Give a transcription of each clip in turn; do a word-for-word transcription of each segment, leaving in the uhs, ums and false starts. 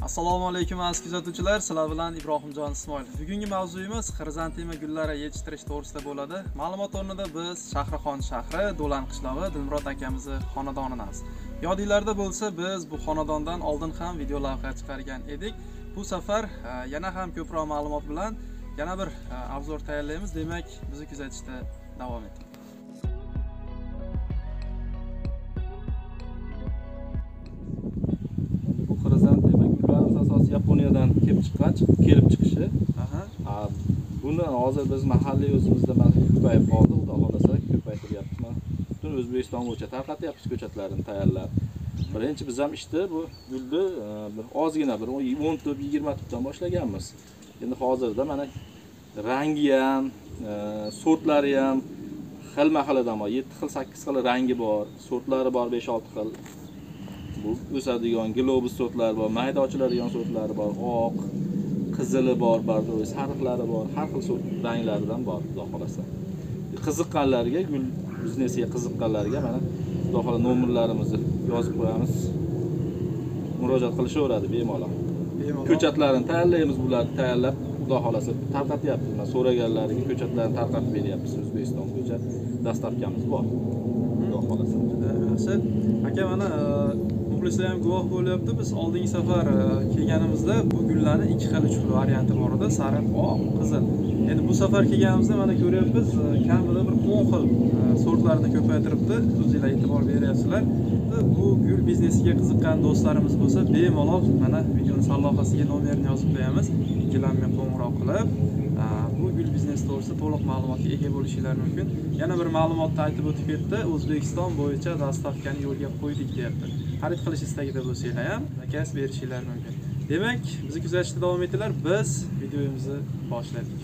Assalomu alaykum aziz kuzatuvchilar, sizlar bilan Ibrohimjon Ismoilov. Bugungi mavzuyimiz xrizantima gullari yetishtirish to'g'risida bo'ladi. Ma'lumot o'rnida biz Shahrixon shahri, Do'lan qishlog'i Dilmurod akamizni xonadonidamiz. Yodinglarda bo'lsa, biz bu xonadondan oldin ham video lavha chiqargan edik. Bu safar yana ham ko'proq ma'lumot bilan yana bir obzor tayyorlaymiz. Demak, bizni kuzatishda davom eting. Asosiy Yaponiyadan kelib chiqqan, kelib chiqishi. Aha. Buni hozir biz mahalliy o'zimizda mana ko'payib qoldi, xudo xolasa ko'paytiryapmiz. Mana butun O'zbekiston bo'yicha tarqatyapmiz ko'chatlarini tayyorlab. Birinchi biz ham ishni bu gulni bir ozgina bir o'n tup, yigirma tupdan boshlaganmiz. Endi hozirda mana rangi ham, sortlari ham xilma-xilidan bor. yetti xil, sakkiz xil rangi bor, sortlari bor besh olti xil. Bu o'sadigan globus sortlari bor, mayda ochiladigan sortlari bor, oq, qizili bor, bardo'y, sariqlari bor, har xil sort ranglaridan bor, xudo xolasa. Qiziqqanlarga, gul biznesiga qiziqqanlarga mana xudo xola nomerlarimizni yozib qo'yamiz. Murojaat qilishaveradi bemalol. Ko'chatlarini tayyorlaymiz, bularni tayyorlab, xudo xolasa tarqatyapmiz. Mana so'raganlarga ko'chatlarni tarqatib beryapmiz. O'zbekiston bo'yicha dastavkamiz bor. Xudo xolasa. Yaxshi. Aka, mana muxlislar ham guvoh bo'lyapti. Biz oldingi safar kelganimizda bu gullarning ikki xil, uch xil varianti bor edi, sariq, oq, qizil. Endi bu safar kelganimizda mana ko'ryapmiz, kamida bir o'n xil sortlarni ko'paytiribdi. O'zingizlar e'tibor beryapsizlar. Bu gul biznesiga qiziqqan do'stlarimiz bo'lsa, bemalol mana videoning sarlavhasiga nomerini yozib qo'yamiz. Ikkilanmay qo'ng'iroq qilib, bu gul biznesi to'g'risida to'liq ma'lumotga ega bo'lishingiz mumkin. Yana bir ma'lumotni aytib o'tib ketdi. O'zbekiston bo'yicha dastavkani yo'lga qo'ydik, deyapti. Xarid qilish istagida bo'lsanglar ham zakaz berishingiz mumkin. Demak, bizni kuzatishda davom etinglar. Biz videomizni boshladik.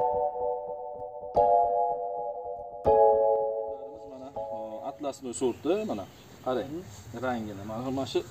Mana atlasning sorti mana qarang, rangini. Mana shu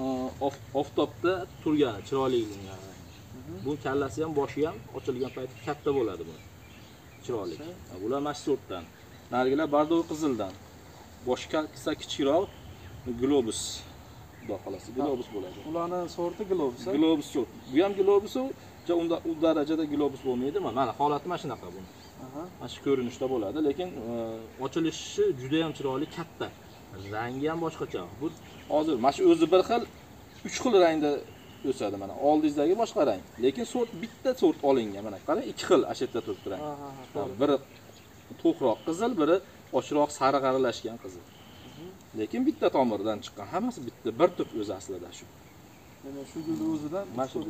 oftobda turgan, chiroyli bo'lgan. Bu kallasi ham, boshi ham ochilgan payti katta bo'ladi bu. Chiroyli. Bular mana shu sortdan. Narigilar bardo'y qizildan. Boshi kissa kichikroq, globus. Xudo xolasa globus bo'ladi. Ularning sorti globus. Globus sort. Bu ham globus, jo unda u darajada globus bo'lmaydi. Mana holati mana shunaqa bu. Aha. Mana shu ko'rinishda bo'ladi, lekin ochilishi juda ham chiroyli, katta. Rangi ham boshqacha. Bu hozir mana shu o'zi bir xil, uch xil rangda o'sadi mana. Oldingizdagi boshqa rang, lekin sort bitta sort olingan. Mana qarang, ikki xil ashetda turibdi rang. Biri to'qroq qizil, biri ochroq sariq aralashgan qizil. Lekin bitta tomirdan chiqqan, hammasi bitta, bir tup o'zi aslida shu. Demak, shu gulning o'zidan mana shu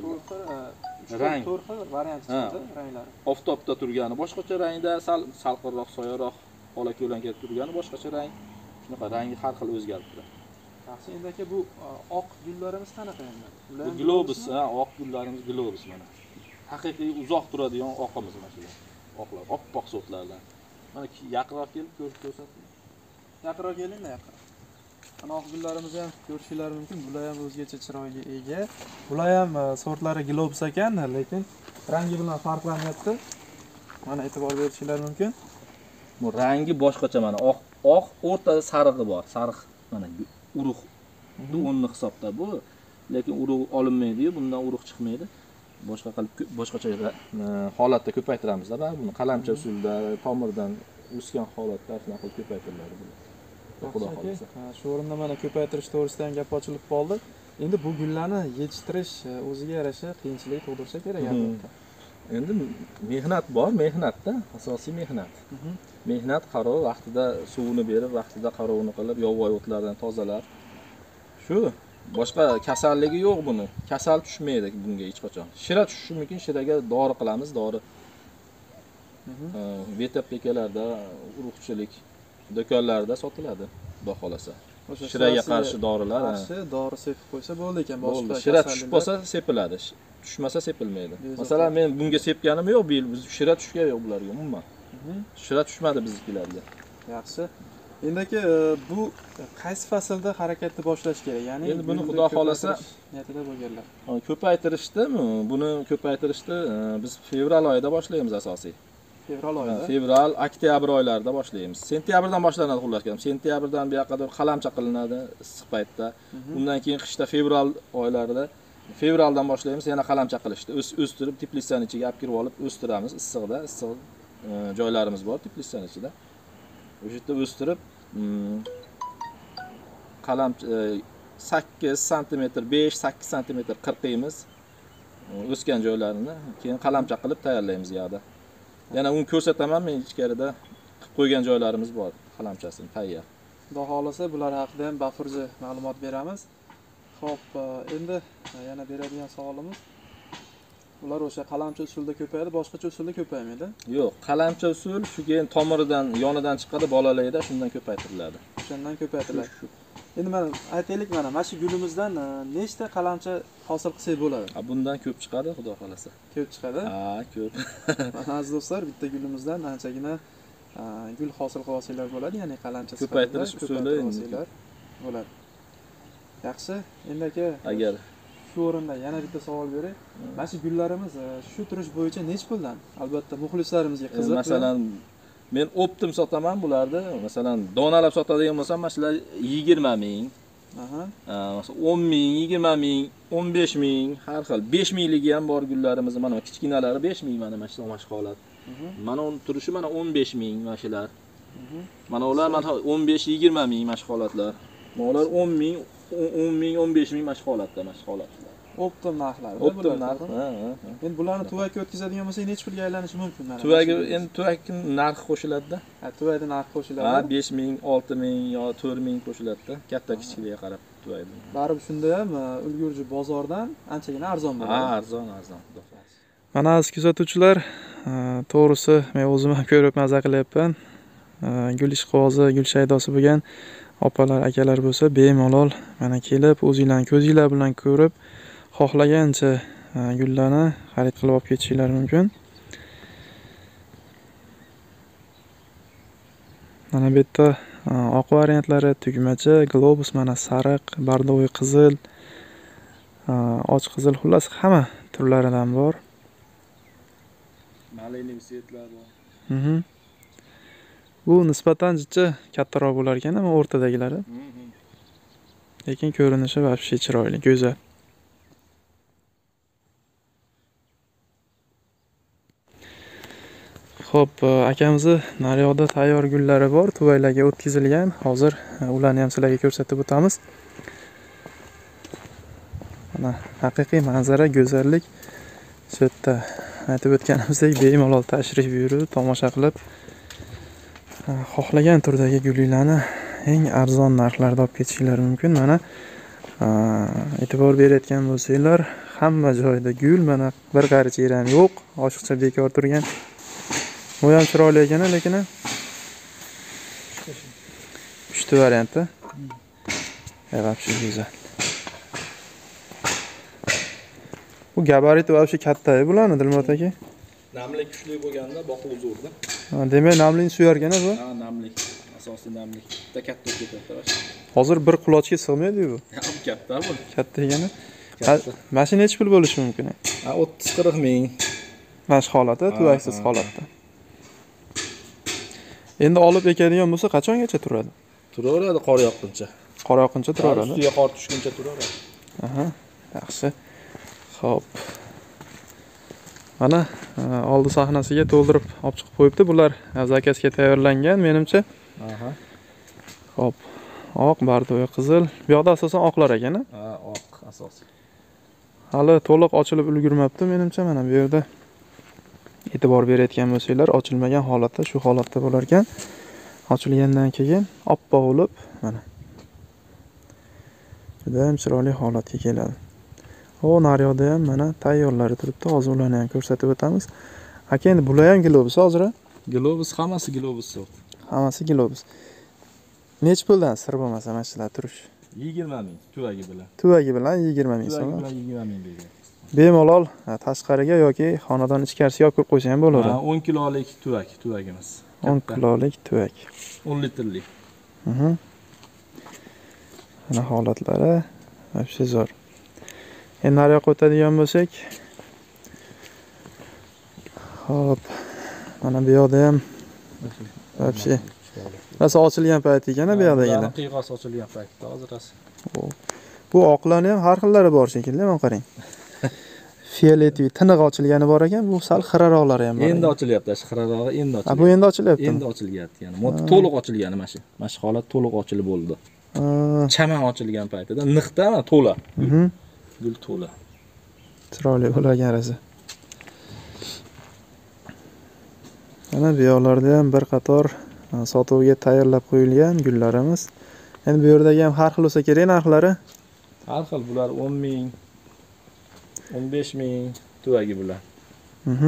rang, to'rt xil variant chiqdi ranglari. Oftobda turgani boshqacha rangda, sal salqinroq, soyaroq, ola-ko'lanka turgani boshqacha rang. Shunaqa rangi har xil o'zgarib turadi. Yaxshi, endi aka, bu oq gullarimiz qanaqa endi? Bu globus, ha, oq gullarimiz globus mana. Haqiqiy uzoq turadigan oqimiz mana shular. Oqlar, oppoq sortlardan. Mana yaqinroq kelib ko'rib ko'rsating. Yaqinroq keling-da, yaqin. Ana oq gullarimizni ham ko'rishingiz mumkin. Bular ham o'zgacha chiroyga ega. Bular ham sortlari globus ekan, lekin rangi bilan farqlanyapti. Mana e'tibor berishingiz mumkin. Bu rangi boshqacha mana oq, oq o'rtada sarig'i bor. Sariq mana urug' o'nni hisobda bu, lekin urug' olinmaydi-yu, bundan urug' chiqmaydi. Boshqa qilib boshqacha holatda ko'paytiramiz-da, buni qalamcha usulda tomirdan o'sgan holatda shuna qilib ko'paytiriladi bu. Xudo xolasa. Shu o'rinda mana ko'paytirish to'g'risida ham gap ochilib qoldi. Endi bu gullarni yetishtirish o'ziga yarasha qiyinchilik tug'dirsa kerak albatta. Endi mehnat bor, mehnatda, asosiy mehnat. Mehnat qarov, vaqtida suvini berib, vaqtida qarovini qilib, yovvoyi o'tlardan tozalab. Shu boshqa kasalligi yo'q buni. Kasal tushmaydi bunga hech qachon. Shira tushishi mumkin, shiraga dori qilamiz, dori. Vetapekalarda, urug'chilik do'konlarida sotiladi, xudo xolasa. Shiraga qarshi dorilar, qarshi dori sepib qo'ysa bo'ldi ekan, boshqa shira tushib qolsa sepiladi. Tushmasa sepilmaydi. Masalan, men bunga sepganim yo'q, bu yil biz shira tushgan yo'q bularga umuman. Shira tushmadi biznikilarga. Yaxshi. Endi aka, bu qaysi faslda harakatni boshlash kerak? Ya'ni endi buni xudo xolasa niyatida bo'lganlar. Ko'paytirishdimi? Buni ko'paytirishni biz fevral oyida boshlaymiz asosiy. Fevral oyida. Fevral, oktyabr oylarida boshlaymiz. Sentyabrdan boshlanadi xullas kelam. Sentyabrdan bu yoqqa qalamcha qilinadi issiq paytda. Undan keyin qishda fevral oylarida fevraldan boshlaymiz yana qalamcha qilishdi. O'stirib teplitsaning ichiga olib kirib olib o'stiramiz. Issiqda, issiq joylarimiz bor teplitsaning ichida. O'sha yerda o'stirib qalam sakkiz santimetr, besh sakkiz santimetr qirqiymiz. O'sgan joylarini keyin qalamcha qilib tayyorlaymiz yoqda. Yana uni ko'rsataman, men ichkarida qilib qo'ygan joylarimiz bor, qalamchasini tayyor. Xudo xolasa bular haqida ham bafurja ma'lumot beramiz. Xo'p, endi yana beradigan savolimiz, ular o'sha qalamcha usulda ko'payadi, boshqacha usulda ko'paymaydi? Yo'q, qalamcha usul shu keyin tomiridan, yonidan chiqadi, bolalayda shundan ko'paytiriladi. Shundan ko'paytiriladi. Endi mana aytaylik, mana mana shu gulimizdan nechta qalamcha hosil qilsak bo'ladi? Ha, bundan ko'p chiqadi, xudo xolasa. Ko'p chiqadi? Ha, ko'p. Mana aziz do'stlar, bitta gulimizdan anchagina gul hosil qilib olsanglar bo'ladi, ya'ni qalamcha ko'paytirish usuli bo'ladi. Yaxshi, endi aka, agar shu o'rinda yana bitta savol beray. Mana shu gullarimiz shu turish bo'yicha nech puldan? Albatta muxlislarimizga qiziq. Masalan, men optim sotaman bularni. Masalan, donalab sotadigan bo'lsam, mana shular yigirma ming. Aha. Masalan, o'n ming, yigirma ming, o'n besh ming, har xil. besh mingligi ham bor gullarimiz. Mana kichkinalari besh ming, mana mana shu mashq holat. Mana uni turishi mana o'n besh ming mana shular. Mana ular mana o'n besh yigirma ming mashq holatlar. Mana ular o'n ming, o'n ming, o'n besh ming mashq holatda, mashq holatlar. Optim narxlar. Optim narx. Ha, ha. Endi bularni tuvakka o'tkazadigan bo'lsak, necha pulga aylanishi mumkin mana? Tuvagi endi tuvakning narxi qo'shiladi-da. Ha, tuvakning narxi qo'shiladi. Ha, besh ming, olti ming yo to'rt ming qo'shiladi-da. Katta kichikligiga qarab tuvagi. Baribir shunda ham ulgurji bozordan anchagina arzon bo'ladi. Ha, arzon, arzon. Mana aziz kuzatuvchilar, to'g'risi men o'zim ham ko'rib maza qilyapman. Gul ishqibozi, gul shaydosi bo'lgan opalar, akalar bo'lsa, bemalol mana kelib, o'zingizlarning ko'zingizlar bilan ko'rib, xohlagancha gullarni xarid qilib olib ketishinglar mumkin. Mana bu yerda oq variantlari, tugmacha, globus, mana sariq, bardoviy qizil, och qizil, xullas hamma turlaridan bor. Maliniy svetlar bor. Mhm. Bu nisbatan jicha kattaroq bo'lar ekan, ammo o'rtadagilari. Lekin ko'rinishi vobshe chiroyli, go'zal. Xo'p, akamizni naryoqda tayyor gullari bor, tuvaklarga o'tkazilgan. Hozir ularni ham sizlarga ko'rsatib o'tamiz. Mana haqiqiy manzara, go'zallik. Shu yerda aytib o'tganimizdek, bemalol tashrif buyurib, tomosha qilib, xohlagan turdagi gullarni eng arzon narxlarda olib ketishinglar mumkin. Mana e'tibor berayotgan bo'lsanglar, hamma joyda gul, mana bir qarich yer ham yo'q, oshiqcha bekor turgan. Bu ham chiroyli ekan, lekin uchta variantda. Vobshe go'zal. Bu gabariti vobshe katta-yu bularni, Dilmurod aka. Namlik kuchli bo'lganda boqib zo'rda. Ha, demak, namlikni suyarkan bu? Ha, namlik. Asosiy namlik. Bitta katta ketadi. Hozir bir qulochga sig'maydi bu. Ha, katta bu. Katta ekani. Mashina necha pul bo'lishi mumkin? Ha, o'ttiz qirq ming. Mash holati, tuvaksiz holatda. Endi olib ekadigan bo'lsa, qachongacha turadi? Turaveradi qor yoqquncha. Qor yoqquncha turaveradi. Ustiga qor tushguncha turaveradi. Aha, yaxshi. Xo'p. Mana oldi sahnasiga to'ldirib olib chiqib qo'yibdi. Bular zakazga tayyorlangan, menimcha. Aha. Xo'p. Oq, bardoviy qizil. Bu yoqda asosan oqlar ekan-a? Ha, oq asosiy. Hali to'liq ochilib ulgurmabdi, menimcha. Mana bu yerda e'tibor berayotgan bo'lsanglar, ochilmagan holatda, shu holatda bo'lar ekan. Ochilgandan keyin oppoq bo'lib, mana. Juda ham chiroyli holatga keladi. O, naryoqda ham mana tayyorlari turibdi. Hozir ularni ham ko'rsatib o'tamiz. Aka, endi bular ham globus hozir? Globus, hammasi globus sort. Hammasi globus. Nech puldan sir bo'lmasa mana shular turish? yigirma ming tuvagi bilan. Tuvagi bilan yigirma ming so'm. Tuvagi bilan yigirma ming bergan. Bemalol tashqariga yoki xonadon ichkarisiga olib kirib qo'ysa ham bo'ladi. Ha, o'n kilolik tuvak, tuvagimiz. o'n kilolik tuvak. o'n litrlik. Mhm. Mana holatlari vobshe zo'r. Endi naryoqqa o'tadigan bo'lsak, hop, mana bu yoqda ham vobshe rosa ochilgan payt ekan, bu yoqdagilar. Qiyg'os ochilgan paytda hozir rosa. Bu oqlarni ham har xillari bor shekilli, mana qarang. Fioletoviy tiniq ochilgani bor ekan, bu sal xiraroqlari ham bor. Endi ochilyapti, shu xirarog'i endi ochilyapti. Ha, bu endi ochilyapti. Endi ochilyapti, ya'ni mod to'liq ochilgani mana shu. Mana shu holat to'liq ochilib bo'ldi. Chaman ochilgan paytida niqda to'la. Mhm. Gul to'la. Chiroyli bo'lagan rasa. Mana bu yoqlarda ham bir qator sotuvga tayyorlab qo'yilgan gullarimiz. Endi bu yerdagi ham har xil bo'lsa kerak narxlari. Har xil bular o'n ming, o'n besh ming tuvagi bular. Mhm.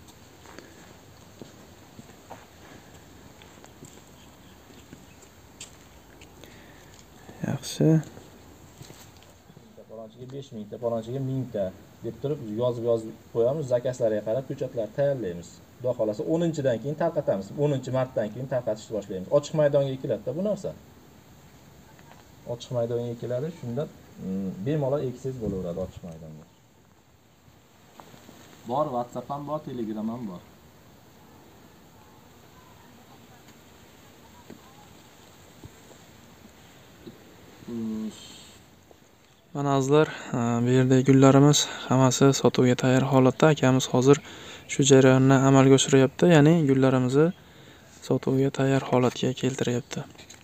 Yaxshi. Palonchiga besh ming ta, palonchiga ming ta deb turib yozib yozib qo'yamiz, zakazlarga qarab ko'chatlar tayyorlaymiz. Xudo xolasa o'ninchidan keyin tarqatamiz. o'ninchi martdan keyin tarqatishni boshlaymiz. Ochiq maydonga ekiladi-da bu narsa. Ochiq maydonga ekiladi, shunda bemalol eksangiz bo'laveradi ochiq maydonga. Bor, WhatsApp ham bor, Telegram ham bor. Mana azizlar, bu yerdagi gullarimiz hammasi sotuvga tayyor holatda. Akamiz hozir shu jarayonni amalga oshiryapti, ya'ni gullarimizni sotuvga tayyor holatga keltiryapti.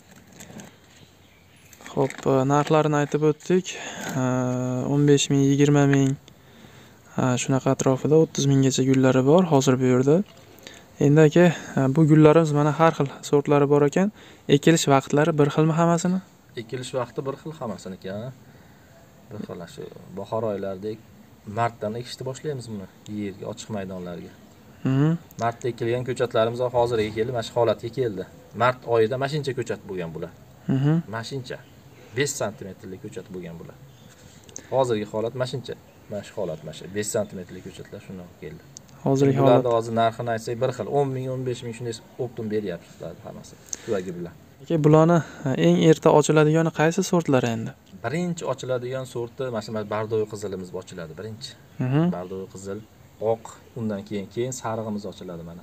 Xo'p, narxlarini aytib o'tdik. o'n besh ming, yigirma ming shunaqa atrofida o'ttiz minggacha gullari bor hozir bu yerda. Endi aka, bu gullarimiz mana har xil sortlari bor ekan. Ekilish vaqtlari bir xilmi hammasini? Ekilish vaqti bir xil hammasiniki, ha. Bir xil shu bahor oylaridek martdan ekishni boshlaymiz buni yerga, ochiq maydonlarga. Mhm. Martda ekilgan ko'chatlarimiz hozirga keldi, mana shu holatga keldi. Mart oyida mashincha ko'chat bo'lgan bular. Mhm. Mashincha besh santimetrlik ko'chat bo'lgan bular. Hozirgi holat mashincha. Mana shu holat mana shu besh santimetrlik ko'chatlar shundan keldi. Hozirgi holat. Bularda hozir narxini aytsak bir xil o'n ming, o'n besh ming shunday optim beryapsizlar hammasi. Tuvagi bilan. Aka, bularni eng erta ochiladigani qaysi sortlar endi? Birinchi ochiladigan sorti mana shu bardoy qizilimiz ochiladi birinchi. Mhm. Bardoy qizil, oq, undan keyin keyin sarig'imiz ochiladi mana.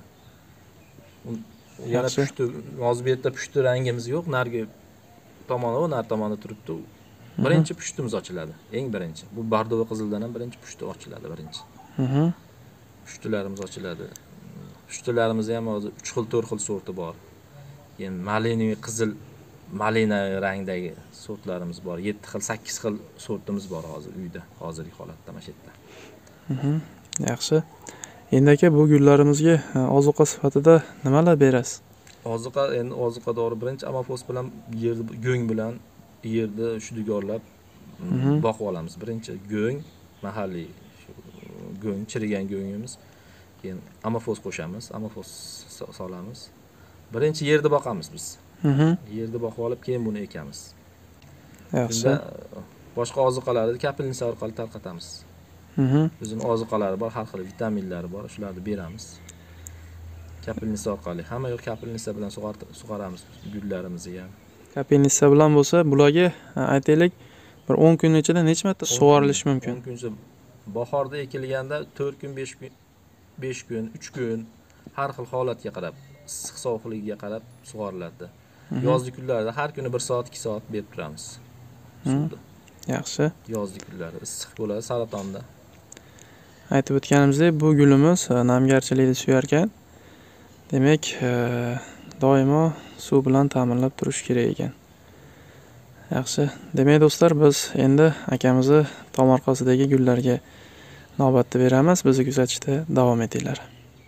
Yana pushti, hozir bu yerda pushti rangimiz yo'q, nargi tomoni va nar tomoni turibdi. Birinchi pushtimiz ochiladi, eng birinchi. Bu bardoy qizildan ham birinchi pushti ochiladi birinchi. Mhm. Pushtilarimiz ochiladi. Pushtilarimiz ham hozir uch xil, to'rt xil sorti bor. Endi maliniy qizil, malina rangdagi sortlarimiz bor. yetti xil, sakkiz xil sortimiz bor hozir uyda, hozirgi holatda mana shu yerda. Mhm. Yaxshi. Endi aka, bu gullarimizga ozuqa sifatida nimalar berasiz? Ozuqa, endi ozuqa dori birinchi amofos bilan yerni go'ng bilan yerni shudgorlab boqib olamiz. Birinchi go'ng, mahalliy go'ng, chirigan go'ngimiz. Keyin amofos qo'shamiz, amofos solamiz. Birinchi yerni boqamiz biz. Mhm. Yerni boqib olib, keyin buni ekamiz. Yaxshi. Boshqa ozuqalarni kapelnisa orqali tarqatamiz. Mhm. Bizning ozuqalari bor, har xil vitaminlari bor, shularni beramiz. Kapelnisa orqali. Hamma yo'q kapelnisa bilan sug'oramiz gullarimizni ham. Kapelnisa bilan bo'lsa, bularga aytaylik, bir o'n kun ichida necha marta sug'orilish mumkin? o'n kun bahorda ekilganda to'rt kun, besh kun, besh kun, uch kun har xil holatga qarab, issiq sovuqligiga qarab sug'oriladi. Yozgi kunlarda har kuni bir soat, ikki soat berib turamiz. Suvda. Yaxshi. Yozgi kunlarda issiq bo'ladi saratonda. Aytib o'tganimizdek, bu gulimiz namgarchilikni suyar ekan. Demak, doimo suv bilan ta'minlab turish kerak ekan. Yaxshi. Demak do'stlar, biz endi akamizni tomorqasidagi gullarga navbatni beramiz. Bizni kuzatishda davom etinglar.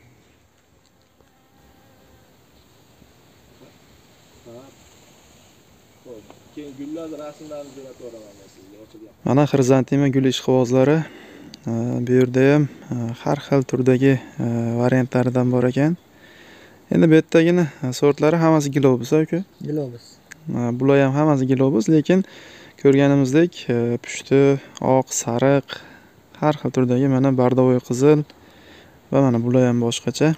Keyin gullar rasmlarini jo'natib yuboraman sizga ochilgan. Mana xrizantima gul ishqibozlari. Bu yerda ham har xil turdagi variantlaridan bor ekan. Endi bu yerdagini sortlari hammasi globus aka. Globus. Bular ham hammasi globus, lekin ko'rganimizdek pushti, oq, sariq, har xil turdagi mana bardovoy qizil va mana bular ham boshqacha.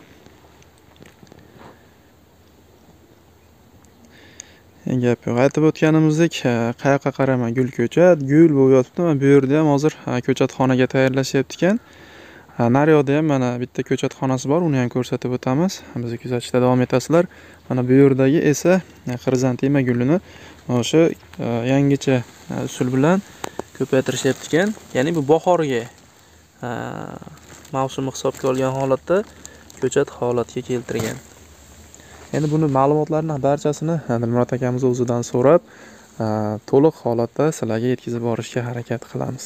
Gap yo'q. Aytib o'tganimizdek, qayoqqa qarama gul ko'chat, gul bo'lib yotibdi. Mana bu yerda ham hozir ko'chatxonaga tayyorlashyapti ekan. Naryoqda ham mana bitta ko'chatxonasi bor, uni ham ko'rsatib o'tamiz. Bizni kuzatishda davom etasizlar. Mana bu yerdagi esa xrizantima gulini o'sha yangicha usul bilan ko'paytirishyapti ekan. Ya'ni bu bahorga mavsumni hisobga olgan holatda ko'chat holatga keltirgan. Endi buni ma'lumotlarni barchasini Dilmurod akamiz o'zidan so'rab, to'liq holatda sizlarga yetkazib borishga harakat qilamiz.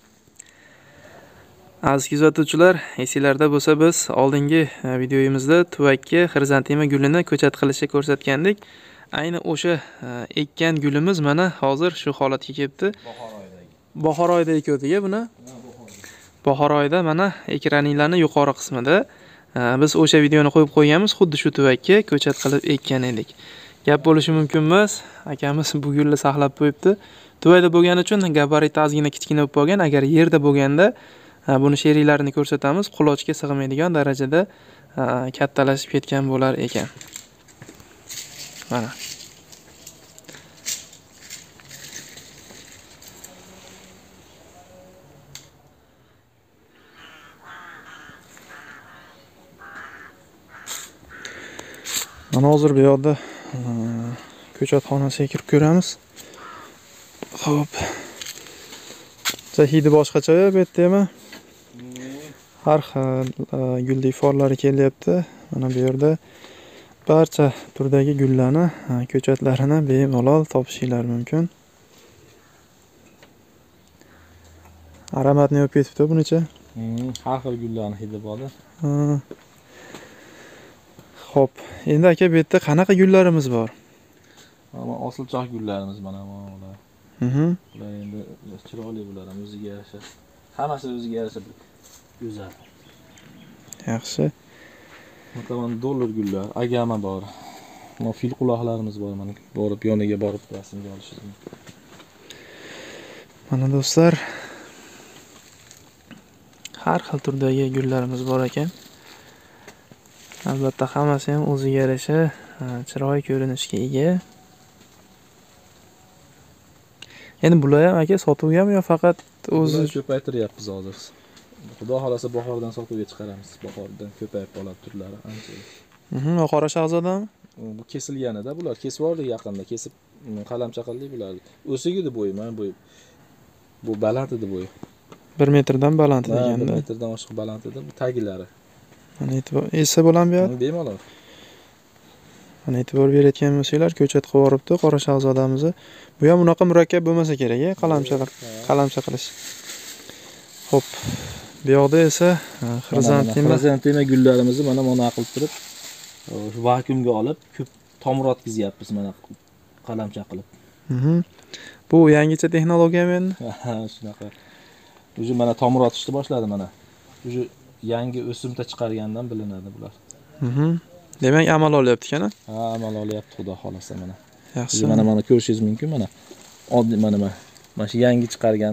Aziz kuzatuvchilar, esinglarda bo'lsa biz oldingi videoyimizda tuvakka xrizantima gulini ko'chat qilishni ko'rsatgandik. Ayni o'sha ekkan gulimiz mana hozir shu holatga kelibdi. Bahor oyida ekdik-a buni. Bahor oyida mana ekraninglarni yuqori qismida biz o'sha videoni qo'yib qo'yganmiz, xuddi shu tuvakka ko'chat qilib ekkan edik. Gap bo'lishi mumkin emas, akamiz bu gulni saqlab qo'yibdi. Tuvakda bo'lgani uchun gabariti ozgina kichkina bo'lib qolgan. Agar yerda bo'lganda buni sheriklarini ko'rsatamiz, qulochga sig'maydigan darajada kattalashib ketgan bo'lar ekan. Mana. Mana hozir bu yoqda ko'chat xonasiga kirib ko'ramiz. Xo'p. Hidi boshqacha bu yerda ham har xil guldek forlari kelyapti. Mana bu yerda barcha turdagi gullarni, ko'chatlarini bemalol topishingiz mumkin. Aromatni olib ketibdi bunicha. Har xil gullarni hidi bor. Xo'p, endi aka bu yerda qanaqa gullarimiz bor? Mana osilchoq gullarimiz mana bular. Mhm. Bular endi chiroyli bular, o'ziga yarasha. Hammasi o'ziga yarasha go'zal. Yaxshi. Mana dollar gullar, agama bor. Mana fil quloqlarimiz bor, mana borib yoniga borib rasmga olishingiz mumkin. Mana do'stlar, har xil turdagi gullarimiz bor ekan. Albatta hammasi ham o'ziga yarasha chiroyli ko'rinishga ega. Endi bular ham aka sotuvgami yo faqat o'zi ko'paytiryapmiz hozir. Xudo xolasa bahordan sotuvga chiqaramiz. Bahordan ko'payib qoladi turlari ancha. Mhm, qora shahzodami? Bu kesilganida bular kesib oldik yaqinda, kesib qalamcha qildik bularni. O'sik edi bo'yi, mana bo'yi. Bu baland edi bo'yi. bir metrdan baland deganda. bir metrdan oshiq baland edi bu tagilari. Mana e'tibor esa bo'lam bu. Bemalol. Mana e'tibor berayotgan bo'lsanglar, ko'chat qilib yoribdi qora shahzodamizni. Bu ham unaqa murakkab bo'lmasa kerak-a, qalamcha qalamcha qilish. Xo'p. Bu yoqda esa xrizantima xrizantima gullarimizni mana buni qilib turib, vakuumga olib, ko'p tomir otkizyapmiz mana qalamcha qilib. Mhm. Bu yangicha texnologiyami endi? Ha, shunaqa. O'zi mana tomir otishni boshladi mana. O'zi yangi o'simta chiqargandan bilinadi bular. Mhm. Demak, amal olyapti ekan-a? Ha, amal olyapti, xudo xolasa mana. Yaxshi. Mana mana ko'rishingiz mumkin mana. Oddiy mana mana. Mana shu yangi chiqargan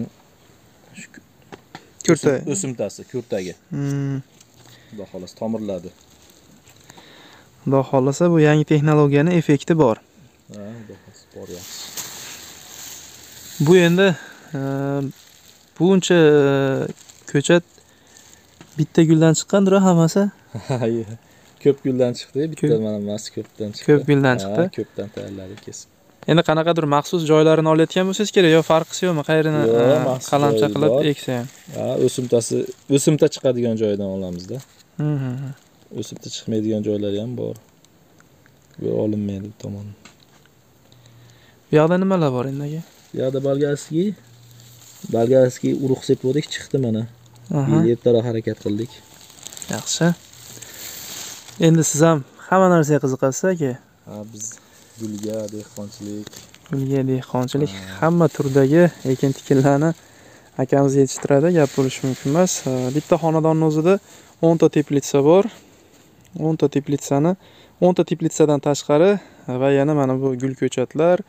kurta o'simtasi, kurtagi. Hmm. Xudo xolasa tomirladi. Xudo xolasa bu yangi texnologiyaning effekti bor. Ha, xudo xolasa bor yaxshi. Bu endi buncha ko'chat bitta guldan chiqqandir hammasi? Ko'p guldan chiqdi, bitta mana emas, ko'pdan chiqdi. Ko'p guldan chiqdi. Ko'pdan tayyorladik kesib. Endi qanaqadir maxsus joylarini olayotgan bo'lsangiz kerak yo farqisi yo'qmi? Qayerini qalamcha qilib eksa ham. Ha, o'simtasi, o'simta chiqadigan joydan olamizda. Mhm. O'simta chiqmaydigan joylari ham bor. Bu olinmaydi bu tomon. Bu yoqda nimalar bor endi aka? Bu yoqda bolgarskiy, bolgarskiy urug' sepdik, chiqdi mana. Yertaro harakat qildik. Yaxshi. Endi siz ham hamma narsaga qiziqasiz aka. Ha, biz gulga, dehqonchilik, gulga, dehqonchilik, hamma turdagi ekin tikinlarni akamiz yetishtiradi, gap bo'lishi mumkin emas. Bitta xonadonning o'zida o'n ta teplitsa bor. o'n ta teplitsani, o'n ta teplitsadan tashqari va yana mana bu gul ko'chatlar,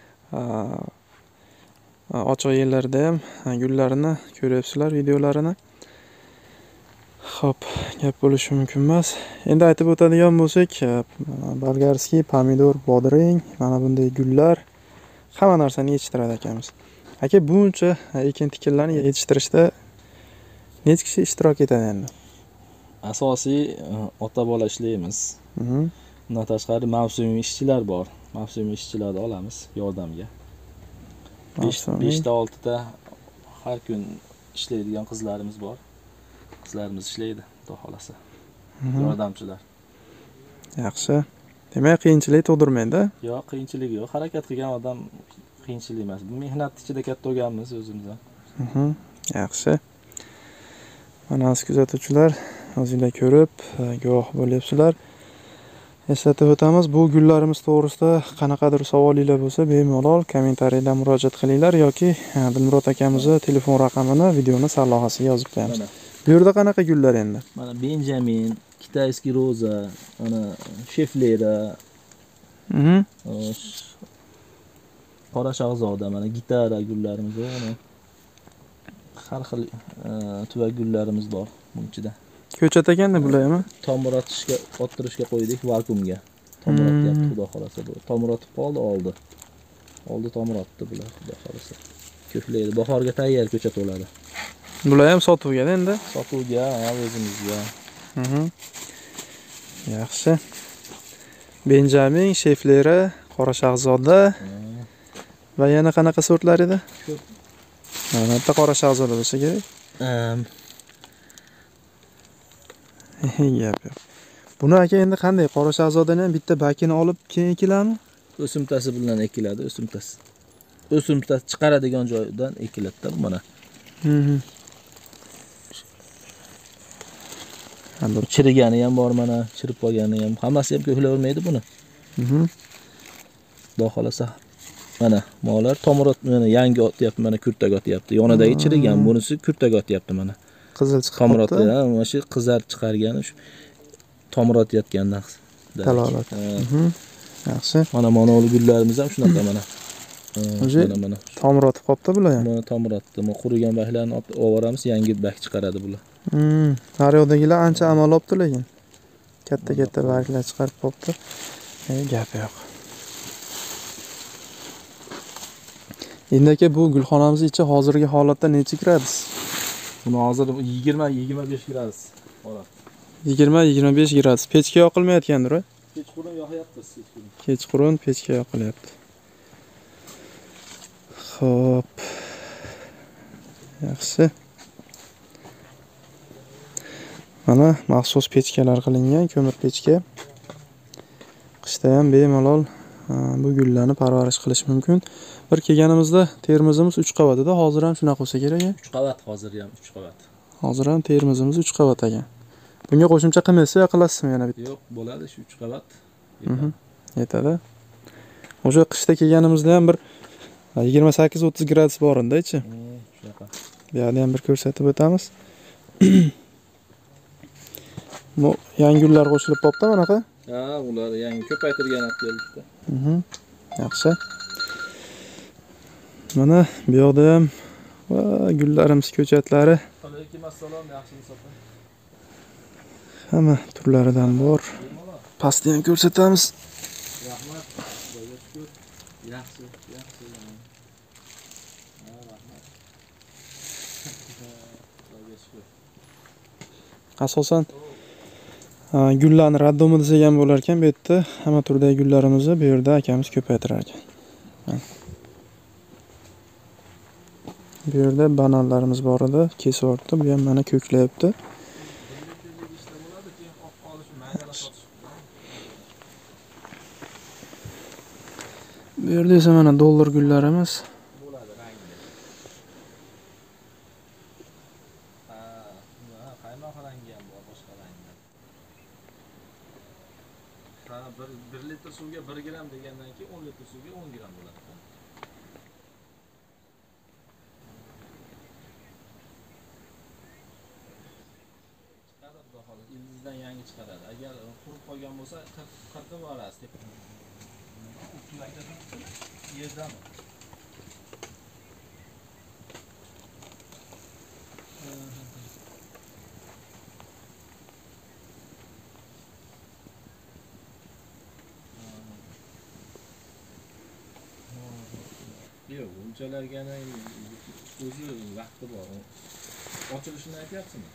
ochiq yerlarda ham gullarini ko'ryapsizlar videolarini. Xo'p, gap bo'lishi mumkin emas. Endi aytib o'tadigan bo'lsak, bolgarskiy, pomidor, bodring, mana bunday gullar hamma narsani yetishtiradi akamiz. Aka, buncha ekin tikinlarni yetishtirishda necha kishi ishtirok etadi endi? Asosiy ota bola ishlaymiz. Mhm. Bundan tashqari mavsumiy ishchilar bor. Mavsumiy ishchilarni olamiz yordamga. besh ta olti ta har kun ishlaydigan qizlarimiz bor. Qizlarimiz ishlaydi, xudo xolasa. Yordamchilar. Yaxshi. Demak, qiyinchilik tug'dirmaydi. Yo'q, qiyinchilik yo'q. Harakat qilgan odam qiyinchilik emas. Bu mehnat ichida katta bo'lganmiz o'zimiz ham. Mhm. Yaxshi. Mana aziz kuzatuvchilar, o'zingizlar ko'rib, guvoh bo'lyapsizlar. Eslatib o'tamiz, bu gullarimiz to'g'risida qanaqadir savolinglar bo'lsa, bemalol kommentariyda murojaat qilinglar yoki Dilmurod akamizni telefon raqamini videoni sarlavhasiga yozib qo'yamiz. Bu yerda qanaqa gullar endi? Mana Benjamin, Kitayskiy roza, mana Sheflera, Mhm. Qora shahzoda, mana gitara gullarimiz bor, mana har xil tuvak gullarimiz bor bunun ichida. Ko'chat ekanda bularmi? Tomiratishga, ottirishga qo'ydik vakuumga. Tomiratyapti, xudo xolasa bu. Tomiratib qoldi, oldi. Oldi tomiratdi bular, xudo xolasa. Ko'klaydi. Bahorga tayyor ko'chat bo'ladi. Bular ham sotuvga endi. Sotuvga, o'zimizga. Mhm. Yaxshi. Benjamin, Sheflera, Qora shahzoda va yana qanaqa sortlar edi? Ko'p. Mana bitta Qora shahzoda bo'lsa kerak. Gap yo'q. Buni aka endi qanday? Qora shahzodani ham bitta bakini olib keyin ekiladimi? O'simtasi bilan ekiladi, o'simtasi. O'simtasi chiqaradigan joydan ekiladi-da mana. Mhm. Hamda chirigani ham bor mana, chirib qolgani ham. Hammasi ham ko'klavermaydi buni. Mhm. Xudo xolasa. Mana molar tomirat mana yangi otyapti, mana kurtak otyapti. Yonidagi chirigan, bunisi kurtak otyapti mana. Qizil chiqib Tomirat, mana shu qizar chiqargani shu tomirat yotgandan. Dalolat. Mhm. Yaxshi. Mana monoli gullarimiz ham shunaqa mana. Mana mana. Tomiratib qopti bular ham. Mana tomiratdi. Mana qurigan baklarni olib olamiz, yangi bak chiqaradi bular. Hmm, naryoqdagilar ancha amal olibdi lekin. Katta-katta barglar chiqarib qopti. Ey, gap yo'q. Endi aka bu gulxonamiz ichi hozirgi holatda necha gradus? Buni hozir yigirma yigirma besh gradus holat. yigirma yigirma besh gradus. Pechka yoqilmayotgandir a? Kechqurun yoqyapti, kechqurun. Kechqurun pechka yoqilyapti. Xo'p. Yaxshi. Mana maxsus pechkalar qilingan, ko'mir pechka. Qishda ham bemalol bu gullarni parvarish qilish mumkin. Bir kelganimizda termizimiz uch qavat edi, hozir ham shunaqa bo'lsa kerak a? uch qavat, hozir ham uch qavat. Hozir ham termizimiz uch qavat ekan. Bunga qo'shimcha qilmaysiz yo qilasizmi yana bitta? Yo'q, bo'ladi, shu uch qavat. Mhm. Yetadi. O'sha qishda kelganimizda ham bir yigirma sakkiz o'ttiz gradus bor edi-chi. Shunaqa. Bu yerda ham bir ko'rsatib o'tamiz. Bu yangi gullar qo'shilib qopti manaqa? Ha, ular yangi ko'paytirgan keldi. Mhm. Yaxshi. Mana bu yoqda ham va gullarimiz ko'chatlari. Alaykum assalom, yaxshimisiz opa? Hamma turlaridan bor. Pastni ham ko'rsatamiz. Rahmat. Xudoga shukr. Yaxshi, yaxshi. Ha, rahmat. Xudoga shukr. Asosan gullarni raddomi desak ham bo'lar ekan, bu yerda hamma turdagi gullarimizni bu yerda akamiz ko'paytirar ekan. Bu yerda bananlarimiz bor edi, kesyapti, bu ham mana ko'klayapti. Bu yerda esa mana dollar gullarimiz. Bo'ladi rangi. Ha, qaymoq rangi ham bor, boshqa ranglar. Ha, bir litr suvga bir gram degandan keyin o'n litr suvga o'n gram bo'ladi. Chiqadi, xudo xohlasa, ildizdan yangi chiqaradi. Agar qurib qolgan bo'lsa, qirqib olasiz. Yerdami? Yo'q, unchalarga o'zi vaqti bor. Ochilishini aytyapsizmi?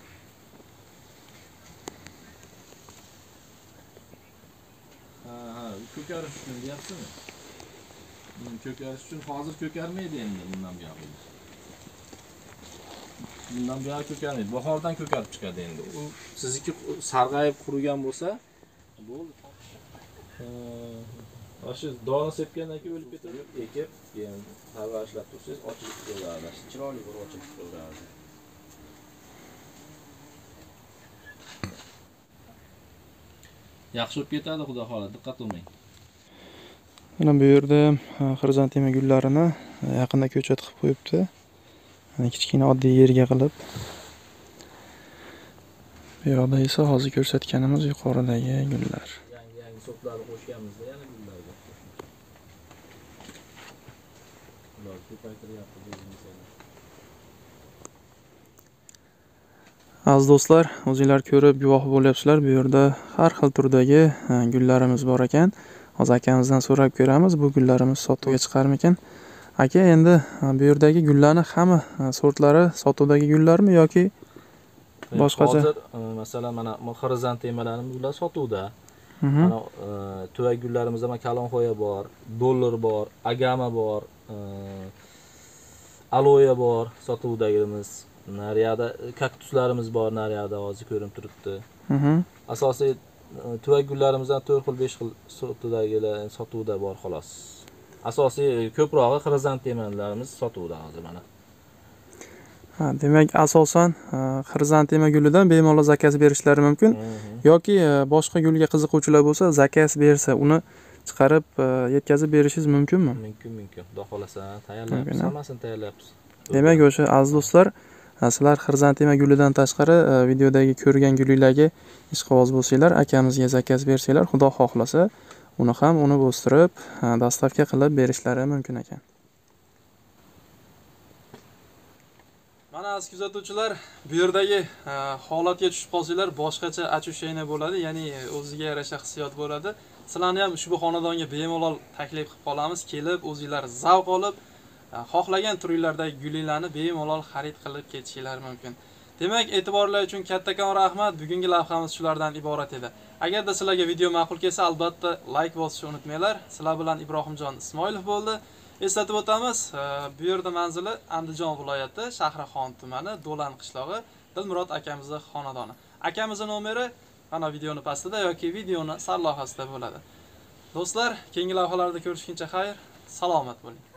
Ha, ha, ko'karish uchun deyapsizmi? Ko'karish uchun hozir ko'karmaydi endi bundan buyog'i. bundan buyoq ko'karmaydi. Bahordan ko'karib chiqadi endi. U sizniki sarg'ayib qurigan bo'lsa, bo'ldi. O'sha dona sepgandan keyin o'lib ketadi. Ekib, keyin parvarishlab tursangiz, ochilib ketaveradi. Chiroyli bir ochilib ketaveradi. Yaxshi bo'lib ketadi, xudo xohlasa, diqqat qilmang. Mana bu yerda xrizantema gullarini yaqinda ko'chat qilib qo'yibdi. Mana kichkina oddiy yerga qilib. Bu yoqda esa hozir ko'rsatganimiz yuqoridagi gullar. Yangi-yangi sortlarni qo'shganmizda yana gullarga. Ular ko'paytiryapti o'zimizga. Aziz do'stlar, o'zingizlar ko'rib guvoh bo'lyapsizlar. Bu yerda har xil turdagi gullarimiz bor ekan. Hozir akamizdan so'rab ko'ramiz, bu gullarimiz sotuvga chiqarmikan? Aka, endi bu yerdagi gullarning hamma sortlari sotuvdagi gullarmi yoki boshqacha? Hozir masalan mana xrizantemalarimiz bular sotuvda. Mana tuvak gullarimizda mana kalonxoya bor, dollar bor, agama bor, aloya bor sotuvdagimiz. Nariyada kaktuslarimiz bor, nariyada hozir ko'rinib turibdi. Asosiy tuvak gullarimizdan to'rt xil, besh xil sortdagilar sotuvda bor xolos. Asosiy ko'prog'i xrizantemalarimiz sotuvda hozir mana. Ha, demak asosan xrizantema gulidan bemalol zakaz berishlari mumkin yoki boshqa gulga qiziquvchilar bo'lsa, zakaz bersa, uni chiqarib yetkazib berishingiz mumkinmi? Mumkin, mumkin. Xudo xolasa tayyorlayapmiz, hammasini tayyorlayapmiz. Demak, o'sha aziz do'stlar, sizlar xrizantema gulidan tashqari videodagi ko'rgan gullarga ishqiboz bo'lsanglar, akamizga zakaz bersanglar, xudo xohlasa, uni ham uni o'stirib, dastavka qilib berishlari mumkin ekan. Mana aziz kuzatuvchilar, bu yerdagi holatga tushib qolsanglar, boshqacha atushayna bo'ladi, ya'ni o'ziga yarasha hissiyot bo'ladi. Sizlarni ham ushbu xonadonga bemalol taklif qilib qolamiz, kelib o'zingizlar zavq olib, xohlagan turinglardagi gullarni bemalol xarid qilib ketishingiz mumkin. Demak, e'tiborlar uchun kattakon rahmat. Bugungi lavhamiz shulardan iborat edi. Agarda sizlarga video ma'qul kelsa, albatta like bosishni unutmanglar. Sizlar bilan Ibrohimjon Ismoilov bo'ldi. Eslatib o'tamiz, bu yerda manzili Andijon viloyati Shahrixon tumani Do'lan qishlog'i, Dilmurod akamizning xonadoni. Akamizning nomeri mana videoni pastida yoki videoni sarlavhasida bo'ladi. Do'stlar, keyingi lavhalarda ko'rishguncha xayr, salomat bo'ling.